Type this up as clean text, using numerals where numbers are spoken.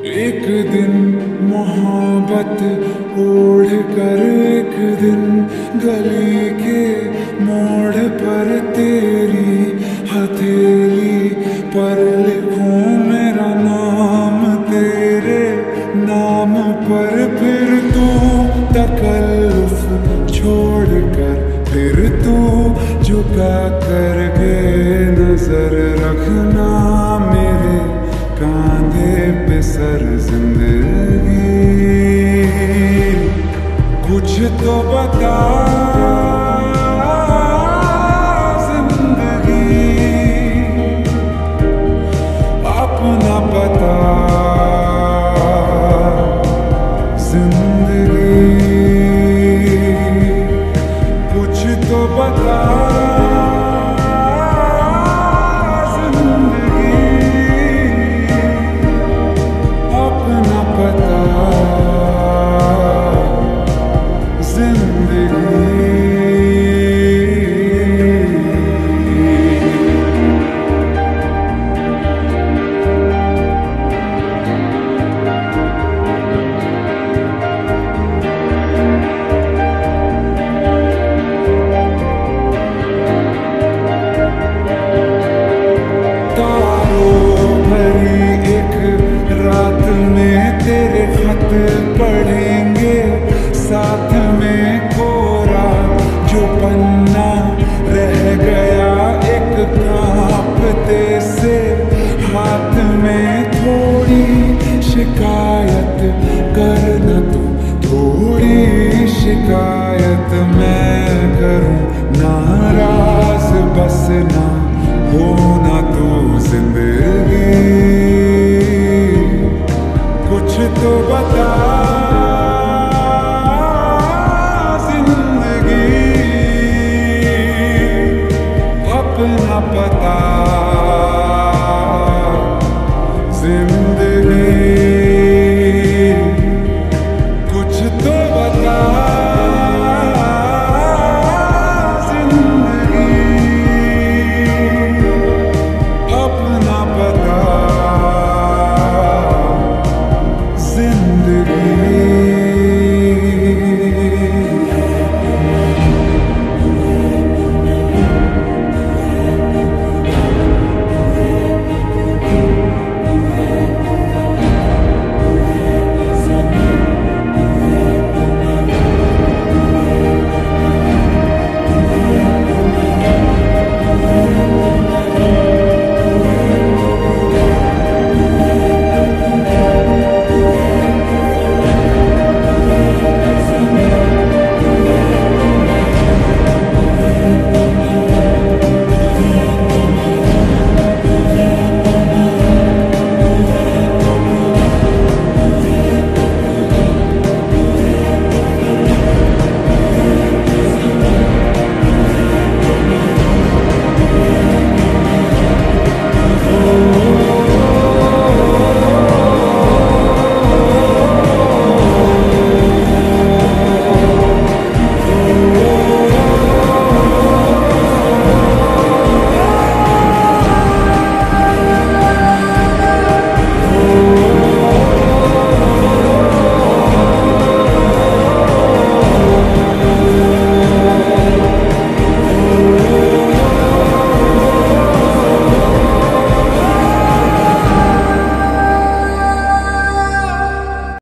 एक दिन मोहब्बत ओढ़ कर एक दिन गली के मोड़ पर तेरी हथेली पर लिखूं मेरा नाम तेरे नाम पर। फिर तू तकल्लुफ छोड़ कर फिर तू झुका करके नजर रखना मेरे कांधे पे सर जिंदगी। कुछ तो बता जिंदगी, अपना पता